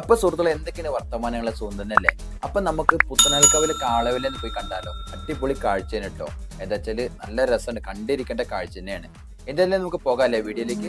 അപ്പൊ സുഹൃത്തുക്കളെ എന്തൊക്കെയാണ് വർത്തമാനങ്ങളെ സുന്ദരനല്ലേ. അപ്പൊ നമുക്ക് പുത്തനാൽക്കാവിലെ കാളവല്ലെന്ന് പോയി കണ്ടാലോ. അടിപൊളി കാഴ്ചയാണ് കേട്ടോ. എന്താ വെച്ചാല് നല്ല രസമാണ്, കണ്ടിരിക്കേണ്ട കാഴ്ച തന്നെയാണ്. എന്തായാലും നമുക്ക് പോകാല്ലേ വീഡിയോയിലേക്ക്.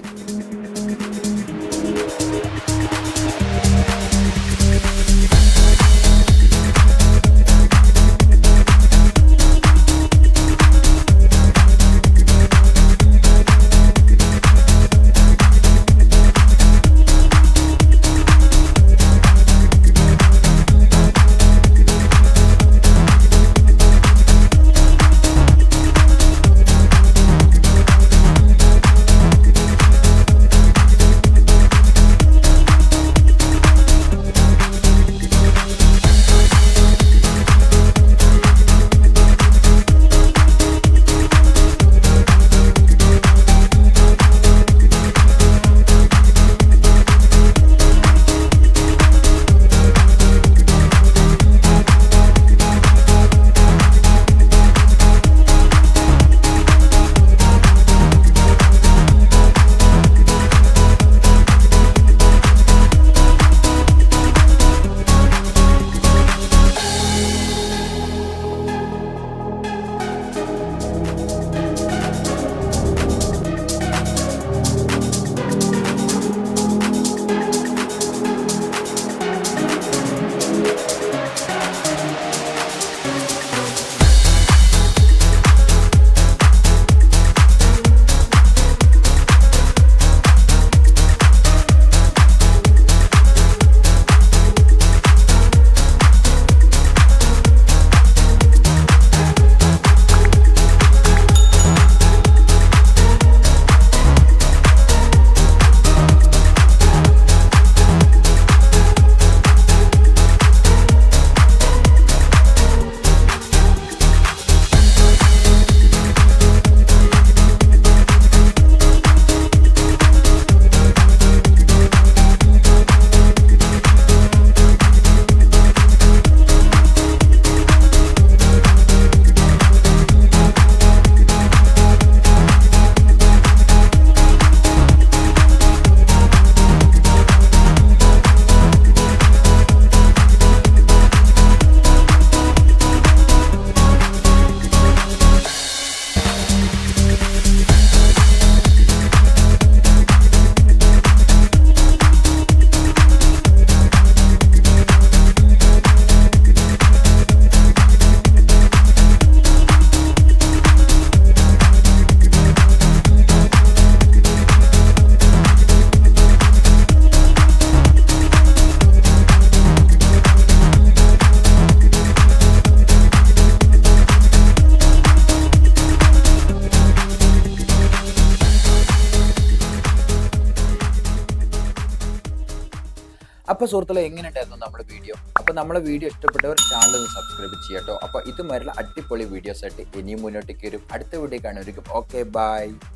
അപ്പൊ സുഹൃത്തുക്കളെ എങ്ങനെ ഉണ്ടായിരുന്നു നമ്മുടെ വീഡിയോ? അപ്പൊ നമ്മളെ വീഡിയോ ഇഷ്ടപ്പെട്ടവർ ചാനൽ ഒന്ന് സബ്സ്ക്രൈബ് ചെയ്യാട്ടോ. അപ്പൊ ഇതുമായിട്ടുള്ള അടിപൊളി വീഡിയോസ് ആയിട്ട് ഇനിയും മുന്നോട്ടേക്ക് വരും. അടുത്ത വീഡിയോ കാണുമായിരിക്കും. Okay, by.